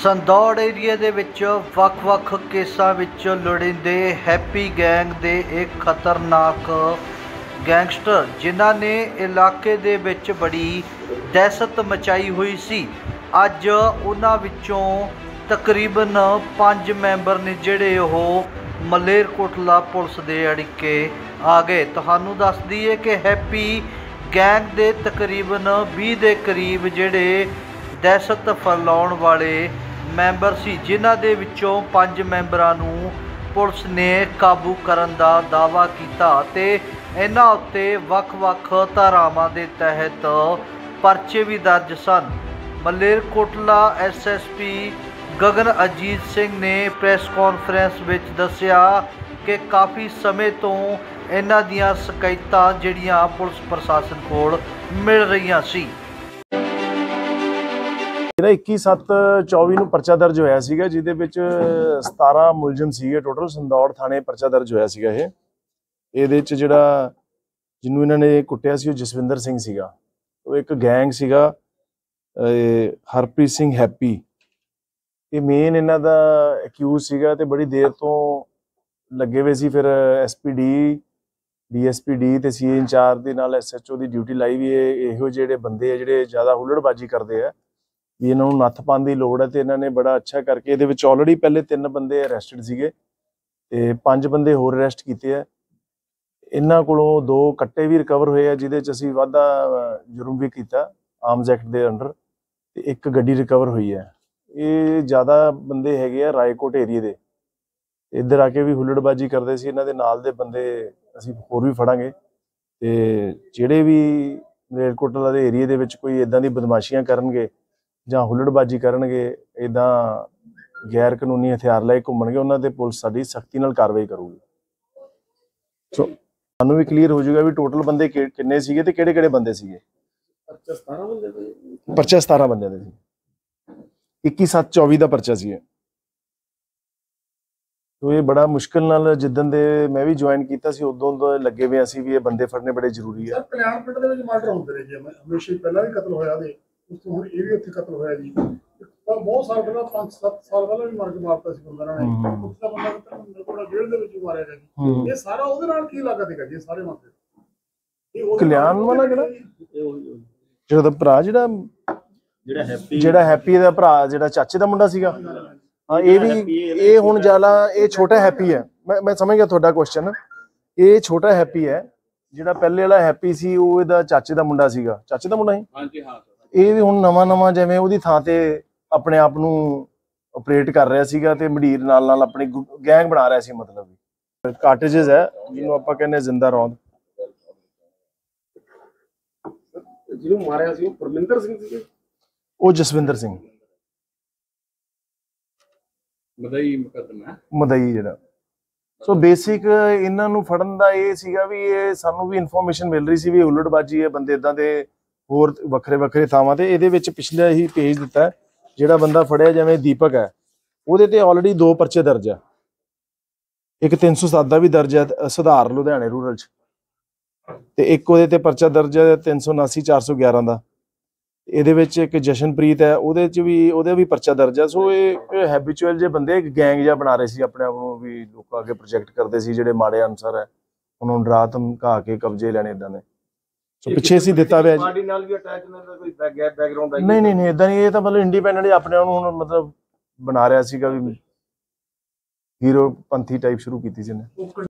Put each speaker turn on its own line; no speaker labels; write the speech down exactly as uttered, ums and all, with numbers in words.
ਸੰਦੌੜ ਏਰੀਏ ਦੇ ਵਿੱਚ ਵੱਖ-ਵੱਖ ਕੇਸਾਂ ਵਿੱਚ ਲੋੜੀਂਦੇ ਹੈਪੀ ਗੈਂਗ ਦੇ ਇੱਕ ਖਤਰਨਾਕ ਗੈਂਗਸਟਰ ਜਿਨ੍ਹਾਂ ਨੇ ਇਲਾਕੇ ਦੇ ਵਿੱਚ ਬੜੀ ਦਹਿਸ਼ਤ ਮਚਾਈ ਹੋਈ ਸੀ। ਅੱਜ ਉਹਨਾਂ ਵਿੱਚੋਂ ਤਕਰੀਬਨ ਪੰਜ ਮੈਂਬਰ ਨੇ ਜਿਹੜੇ ਉਹ ਮਲੇਰਕੋਟਲਾ ਪੁਲਿਸ ਦੇ ਅੜਿੱਕੇ ਆ ਗਏ। ਤੁਹਾਨੂੰ ਦੱਸ ਦਈਏ ਕਿ ਹੈਪੀ ਗੈਂਗ ਦੇ ਤਕਰੀਬਨ ਵੀਹ ਦੇ ਕਰੀਬ ਜਿਹੜੇ ਦਹਿਸ਼ਤ ਫੈਲਾਉਣ ਵਾਲੇ ਮੈਂਬਰ ਸੀ, ਜਿਨ੍ਹਾਂ ਦੇ ਵਿੱਚੋਂ ਪੰਜ ਮੈਂਬਰਾਂ ਨੂੰ ਪੁਲਿਸ ਨੇ ਕਾਬੂ ਕਰਨ ਦਾ ਦਾਅਵਾ ਕੀਤਾ ਅਤੇ ਇਹਨਾਂ ਉੱਤੇ ਵੱਖ-ਵੱਖ ਧਾਰਾਵਾਂ ਦੇ ਤਹਿਤ ਪਰਚੇ ਵੀ ਦਰਜ ਸਨ। Malerkotla S S P Gagan Ajit Singh ਨੇ ਪ੍ਰੈਸ ਕਾਨਫਰੰਸ ਵਿੱਚ ਦੱਸਿਆ ਕਿ ਕਾਫੀ ਸਮੇਂ ਤੋਂ ਇਹਨਾਂ ਦੀਆਂ ਸ਼ਿਕਾਇਤਾਂ ਜਿਹੜੀਆਂ ਪੁਲਿਸ ਪ੍ਰਸ਼ਾਸਨ ਕੋਲ ਮਿਲ ਰਹੀਆਂ ਸੀ।
इक्की सत्त चौबी ਨੂੰ ਪਰਚਾ ਦਰਜ ਹੋਇਆ ਸੀਗਾ, ਜਿਹਦੇ ਵਿੱਚ सतारह ਮੁਲਜ਼ਮ ਸੀਗੇ ਟੋਟਲ। ਸੰਦੌੜ ਥਾਣੇ ਪਰਚਾ ਦਰਜ ਹੋਇਆ ਸੀਗਾ। ਇਹ ਇਹਦੇ ਵਿੱਚ ਜਿਹੜਾ ਜਿਹਨੂੰ ਇਹਨਾਂ ਨੇ ਕੁੱਟਿਆ ਸੀ ਉਹ ਜਸਵਿੰਦਰ ਸਿੰਘ ਸੀਗਾ। ਉਹ ਇੱਕ ਗੈਂਗ ਸੀਗਾ ਹਰਪ੍ਰੀਤ ਸਿੰਘ ਹੈਪੀ, ਇਹ ਮੇਨ ਇਹਨਾਂ ਦਾ ਅਕਿਊਜ਼ ਸੀਗਾ ਤੇ ਬੜੀ ਦੇਰ ਤੋਂ ਲੱਗੇ ਹੋਏ ਸੀ। ਫਿਰ S P D D S P D ਤੇ ਸੀ ਏ ਇੰਚਾਰਜ ਦੇ ਨਾਲ ਐਸ ਐਚ ਓ ਦੀ ਡਿਊਟੀ ਲਾਈ ਵੀ ਇਹ ਇਹੋ ਜਿਹੜੇ ਬੰਦੇ ਆ ਜਿਹੜੇ ਜ਼ਿਆਦਾ ਹੁੱਲੜਬਾਜ਼ੀ ਕਰਦੇ ਆ ਵੀ ਇਹਨਾਂ ਨੂੰ ਨੱਥ ਪਾਉਣ ਦੀ ਲੋੜ ਹੈ। ਤੇ ਇਹਨਾਂ ਨੇ ਬੜਾ ਅੱਛਾ ਕਰਕੇ ਇਹਦੇ ਵਿੱਚ ਆਲਰੇਡੀ ਪਹਿਲੇ ਤਿੰਨ ਬੰਦੇ ਅਰੈਸਟਡ ਸੀਗੇ ਤੇ ਪੰਜ ਬੰਦੇ ਹੋਰ ਅਰੈਸਟ ਕੀਤੇ ਆ। ਇਹਨਾਂ ਕੋਲੋਂ ਦੋ ਕੱਟੇ ਵੀ ਰਿਕਵਰ ਹੋਏ ਆ, ਜਿਹਦੇ ਚ ਅਸੀਂ ਵਾਧਾ ਜੁਰਮ ਵੀ ਕੀਤਾ ਆਰਮਜ਼ ਐਕਟ ਦੇ ਅੰਡਰ, ਤੇ ਇੱਕ ਗੱਡੀ ਰਿਕਵਰ ਹੋਈ ਹੈ। ਇਹ ਜ਼ਿਆਦਾ ਬੰਦੇ ਹੈਗੇ ਆ ਰਾਏਕੋਟ ਏਰੀਏ ਦੇ, ਇੱਧਰ ਆ ਕੇ ਵੀ ਹੁੱਲੜਬਾਜ਼ੀ ਕਰਦੇ ਸੀ। ਇਹਨਾਂ ਦੇ ਨਾਲ ਦੇ ਬੰਦੇ ਅਸੀਂ ਹੋਰ ਵੀ ਫੜਾਂਗੇ ਤੇ ਜਿਹੜੇ ਵੀ ਮਲੇਰਕੋਟਲਾ ਦੇ ਏਰੀਏ ਦੇ ਵਿੱਚ ਕੋਈ ਇੱਦਾਂ ਦੀ ਬਦਮਾਸ਼ੀਆਂ ਕਰਨਗੇ ਜਾਂ ਹੁੱਲੜਬਾਜ਼ੀ ਕਰਨਗੇ, ਇੱਦਾਂ ਗੈਰ ਕਾਨੂੰਨੀ ਹਥਿਆਰ ਲੈ ਕੇ ਘੁੰਮਣਗੇ, ਉਹਨਾਂ ਤੇ ਪੁਲਿਸ ਸਾਡੀ ਸਖਤੀ ਨਾਲ ਕਾਰਵਾਈ ਕਰੂਗੀ। ਸੋ ਸਾਨੂੰ ਵੀ ਕਲੀਅਰ ਹੋ ਜਾਊਗਾ ਵੀ ਟੋਟਲ ਬੰਦੇ ਕਿੰਨੇ ਸੀਗੇ ਤੇ ਕਿਹੜੇ ਕਿਹੜੇ ਬੰਦੇ ਸੀਗੇ। ਪਰਚਾ ਸਤਾਰਾਂ ਬੰਦੇ ਦਾ ਪਰਚਾ ਸਤਾਰਾਂ ਬੰਦਿਆਂ ਦਾ ਸੀ। ਇੱਕੀ ਸੱਤ ਚੌਵੀ ਦਾ ਪਰਚਾ ਸੀ। ਤੋ ਇਹ ਬੜਾ ਮੁਸ਼ਕਿਲ ਨਾਲ ਜਿੱਦਣ ਦੇ ਮੈਂ ਵੀ ਜੁਆਇਨ ਕੀਤਾ ਸੀ ਉਦੋਂ ਤੋਂ ਲੱਗੇ ਹੋਏ ਅਸੀਂ ਵੀ ਇਹ ਬੰਦੇ ਫੜਨੇ ਬੜੇ ਜ਼ਰੂਰੀ ਆ।
ਕਲਿਆਣ ਪਿੰਡ ਦੇ ਵਿੱਚ ਮਰਡਰ ਹੁੰਦੇ ਰਹੇ ਜੀ, ਹਮੇਸ਼ਾ ਪਹਿਲਾਂ ਵੀ ਕਤਲ ਹੋਇਆ ਤੇ ਉਸ ਤੋਂ ਹੁਣ ਇਹ ਵੀ ਉੱਥੇ ਕਤਲ ਹੋਇਆ ਜੀ। ਪਰ ਬਹੁਤ ਸਾਲ ਪਹਿਲਾਂ ਪੰਜ ਸੱਤ ਸਾਲ ਪਹਿਲਾਂ ਵੀ ਮਾਰ ਕੇ ਮਾਰਤਾ ਸੀ ਬੰਦਾ ਨੇ। ਉਸ ਦਾ ਬੰਦਾ ਕੋਲ ਜੇਲ੍ਹ ਦੇ ਵਿੱਚ ਮਾਰਿਆ ਗਿਆ ਜੀ। ਇਹ ਸਾਰਾ ਉਹਦੇ ਨਾਲ ਕੀ ਲੱਗਾ ਸੀਗਾ ਜੀ? ਸਾਰੇ ਮਾਮਲੇ ਇਹ
ਕਲਿਆਣ ਵਾਲਾ ਕਿਹੜਾ ਜਿਹੜਾ ਭਰਾ ਜਿਹੜਾ ਜਿਹੜਾ ਹੈਪੀ ਜਿਹੜਾ ਹੈਪੀ ਦਾ ਭਰਾ ਜਿਹੜਾ ਚਾਚੇ ਦਾ ਮੁੰਡਾ ਸੀਗਾ। ਹਾਂ, ਇਹ ਵੀ ਇਹ ਹੁਣ ਜ਼ਿਆਦਾ ਇਹ ਛੋਟਾ ਹੈਪੀ ਹੈ। ਮੈਂ ਮੈਂ ਸਮਝ ਗਿਆ ਤੁਹਾਡਾ ਕੁਐਸਚਨ। ਇਹ ਛੋਟਾ ਹੈਪੀ ਹੈ, ਜਿਹੜਾ ਪਹਿਲੇ ਵਾਲਾ ਹੈਪੀ ਸੀ ਉਹ ਇਹਦਾ ਚਾਚੇ ਦਾ ਮੁੰਡਾ ਸੀਗਾ। ਚਾਚੇ ਦਾ ਮੁੰਡਾ ਸੀ। ਹਾਂਜੀ ਹਾਂ। ਇਹ ਵੀ ਹੁਣ ਨਵਾਂ ਨਵਾਂ ਜਿਵੇਂ ਉਹਦੀ ਥਾਂ ਤੇ ਆਪਣੇ ਆਪ ਨੂੰ ਆਪਰੇਟ ਕਰ ਰਿਹਾ ਸੀਗਾ ਤੇ ਮੰਡੀਰ ਨਾਲ ਨਾਲ ਆਪਣੀ ਗੈਂਗ ਬਣਾ ਰਿਹਾ ਸੀ। ਮਤਲਬ ਕਾਟੇਜਸ ਹੈ ਜਿਹਨੂੰ ਆਪਾਂ ਕਹਿੰਦੇ ਜ਼ਿੰਦਾ ਰੌਂਦ।
ਜਿਹਨੂੰ ਮਾਰਿਆ ਸੀ ਉਹ ਪਰਮਿੰਦਰ ਸਿੰਘ ਸੀ,
ਉਹ ਜਸਵਿੰਦਰ ਸਿੰਘ
ਮਦਈ ਮੁਕੱਦਮਾ
ਮਦਈ ਜਿਹੜਾ। ਸੋ ਬੇਸਿਕ ਇਹਨਾਂ ਨੂੰ ਫੜਨ ਦਾ ਇਹ ਸੀਗਾ ਵੀ ਇਹ ਸਾਨੂੰ ਵੀ ਇਨਫੋਰਮੇਸ਼ਨ ਮਿਲ ਰਹੀ ਸੀ ਵੀ ਹੁੱਲੜਬਾਜ਼ੀ ਹੈ ਬੰਦੇ ਇਦਾਂ ਦੇ ਹੋਰ ਵੱਖਰੇ ਵੱਖਰੇ ਥਾਵਾਂ ਤੇ। ਇਹਦੇ ਵਿੱਚ ਪਿਛਲਾ ਹੀ ਪੇਜ ਦਿੱਤਾ ਜਿਹੜਾ ਬੰਦਾ ਫੜਿਆ ਜਿਵੇਂ ਦੀਪਕ ਹੈ, ਉਹਦੇ ਤੇ ਆਲਰੇਡੀ ਦੋ ਪਰਚੇ ਦਰਜ ਆ। ਇੱਕ ਤਿੰਨ ਸੌ ਸੱਤ ਦਾ ਵੀ ਦਰਜ ਹੈ ਸੁਧਾਰ ਲੁਧਿਆਣੇ ਰੂਰਲ ਚ, ਤੇ ਇੱਕ ਉਹਦੇ ਤੇ ਪਰਚਾ ਦਰਜ ਹੈ ਤਿੰਨ ਸੌ ਉਨਾਸੀ ਚਾਰ ਸੌ ਗਿਆਰਾਂ ਦਾ। ਇਹਦੇ ਵਿੱਚ ਇੱਕ ਜਸ਼ਨਪ੍ਰੀਤ ਹੈ, ਉਹਦੇ ਚ ਵੀ ਉਹਦਾ ਵੀ ਪਰਚਾ ਦਰਜ ਹੈ। ਸੋ ਇਹ ਹੈਬਿਚੁਅਲ ਜੇ ਬੰਦੇ ਇੱਕ ਗੈਂਗ ਜਿਹਾ ਬਣਾ ਰਹੇ ਸੀ ਆਪਣੇ ਆਪ ਨੂੰ, ਵੀ ਲੋਕਾਂ ਅੱਗੇ ਪ੍ਰੋਜੈਕਟ ਕਰਦੇ ਸੀ ਜਿਹੜੇ ਮਾੜੇ ਅਨਸਰ ਹੈ ਉਹਨਾਂ ਨੂੰ ਡਰਾ ਧਮਕਾ ਕੇ ਕਬਜ਼ੇ ਲੈਣੇ ਇਦਾਂ ਦੇ। ਸੋ ਪਿੱਛੇ ਅਸੀਂ ਦਿੱਤਾ ਹੋਇਆ ਜੀ। ਨਹੀਂ ਨਹੀਂ ਨਹੀਂ ਇਦਾਂ ਨਹੀਂ, ਇਹ ਤਾਂ ਮਤਲਬ ਇੰਡੀਪੈਂਡੈਂਟ ਆਪਣੇ ਆਪ ਨੂੰ ਹੁਣ ਮਤਲਬ ਬਣਾ ਰਿਹਾ ਸੀਗਾ ਵੀ ਹੀਰੋ ਪੰਥੀ ਟਾਈਪ ਸ਼ੁਰੂ ਕੀਤੀ ਸੀ ਇਹਨੇ।